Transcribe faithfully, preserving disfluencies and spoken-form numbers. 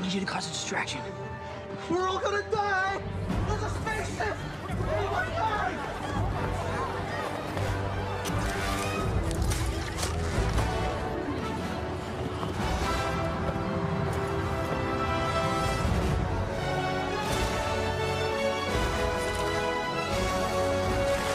need you to cause a distraction. We're all gonna die!